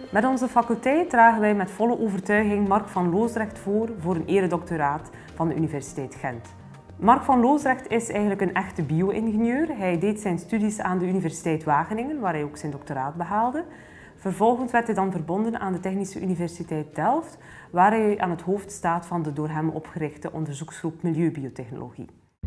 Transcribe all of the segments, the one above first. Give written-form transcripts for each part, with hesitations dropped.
Met onze faculteit dragen wij met volle overtuiging Mark van Loosdrecht voor een eredoctoraat van de Universiteit Gent. Mark van Loosdrecht is eigenlijk een echte bio-ingenieur. Hij deed zijn studies aan de Universiteit Wageningen, waar hij ook zijn doctoraat behaalde. Vervolgens werd hij dan verbonden aan de Technische Universiteit Delft, waar hij aan het hoofd staat van de door hem opgerichte onderzoeksgroep Milieubiotechnologie.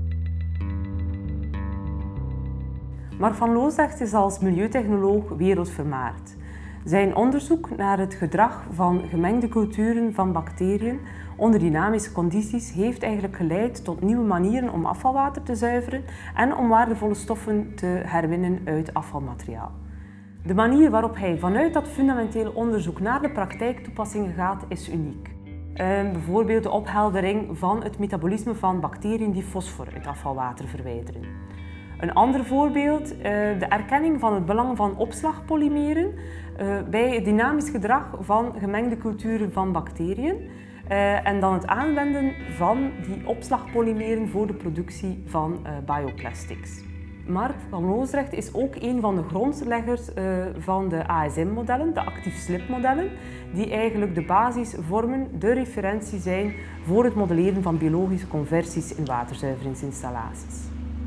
Mark van Loosdrecht is als milieutechnoloog wereldvermaard. Zijn onderzoek naar het gedrag van gemengde culturen van bacteriën onder dynamische condities heeft eigenlijk geleid tot nieuwe manieren om afvalwater te zuiveren en om waardevolle stoffen te herwinnen uit afvalmateriaal. De manier waarop hij vanuit dat fundamentele onderzoek naar de praktijktoepassingen gaat is uniek. Bijvoorbeeld de opheldering van het metabolisme van bacteriën die fosfor uit afvalwater verwijderen. Een ander voorbeeld, de erkenning van het belang van opslagpolymeren bij het dynamisch gedrag van gemengde culturen van bacteriën en dan het aanwenden van die opslagpolymeren voor de productie van bioplastics. Mark van Loosdrecht is ook een van de grondleggers van de ASM-modellen, de actief slip-modellen, die eigenlijk de basis vormen, de referentie zijn voor het modelleren van biologische conversies in waterzuiveringsinstallaties.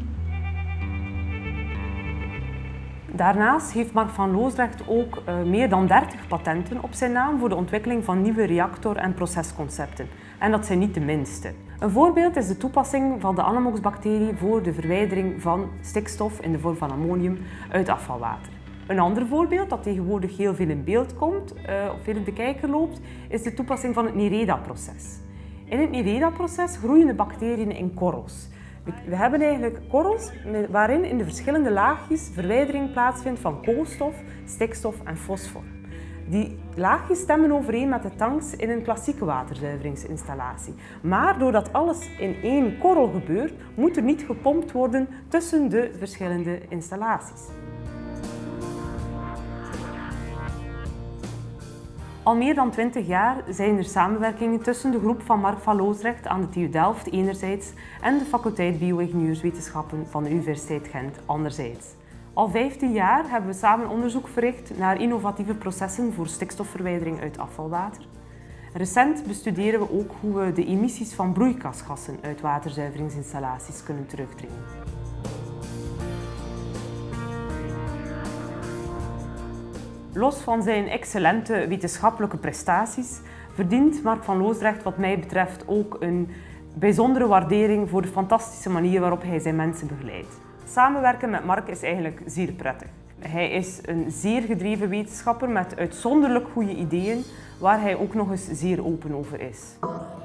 Daarnaast heeft Mark van Loosdrecht ook meer dan 30 patenten op zijn naam voor de ontwikkeling van nieuwe reactor- en procesconcepten. En dat zijn niet de minste. Een voorbeeld is de toepassing van de Anammox-bacterie voor de verwijdering van stikstof in de vorm van ammonium uit afvalwater. Een ander voorbeeld dat tegenwoordig heel veel in beeld komt, of veel in de kijker loopt, is de toepassing van het Nereda-proces. In het Nereda-proces groeien de bacteriën in korrels. We hebben eigenlijk korrels waarin in de verschillende laagjes verwijdering plaatsvindt van koolstof, stikstof en fosfor. Die laagjes stemmen overeen met de tanks in een klassieke waterzuiveringsinstallatie. Maar doordat alles in één korrel gebeurt, moet er niet gepompt worden tussen de verschillende installaties. Al meer dan 20 jaar zijn er samenwerkingen tussen de groep van Mark van Loosdrecht aan de TU Delft enerzijds en de faculteit Bio-ingenieurswetenschappen van de Universiteit Gent anderzijds. Al 15 jaar hebben we samen onderzoek verricht naar innovatieve processen voor stikstofverwijdering uit afvalwater. Recent bestuderen we ook hoe we de emissies van broeikasgassen uit waterzuiveringsinstallaties kunnen terugdringen. Los van zijn excellente wetenschappelijke prestaties verdient Mark van Loosdrecht wat mij betreft ook een bijzondere waardering voor de fantastische manier waarop hij zijn mensen begeleidt. Samenwerken met Mark is eigenlijk zeer prettig. Hij is een zeer gedreven wetenschapper met uitzonderlijk goede ideeën, waar hij ook nog eens zeer open over is.